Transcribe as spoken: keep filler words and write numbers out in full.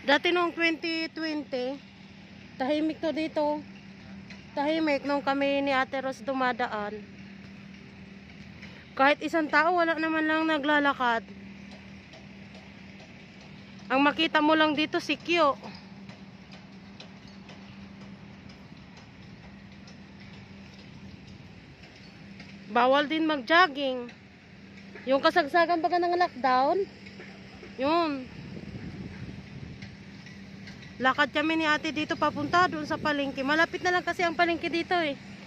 Dati noong twenty twenty, tahimik to dito. Tahimik nung kami ni Ate Ros dumadaan. Kahit isang tao, wala naman lang naglalakad. Ang makita mo lang dito si Kyo. Bawal din mag-jogging. Yung kasagsagan baga ng lockdown, yun. Lakad kami ni ate dito papunta doon sa palengke. Malapit na lang kasi ang palengke dito eh.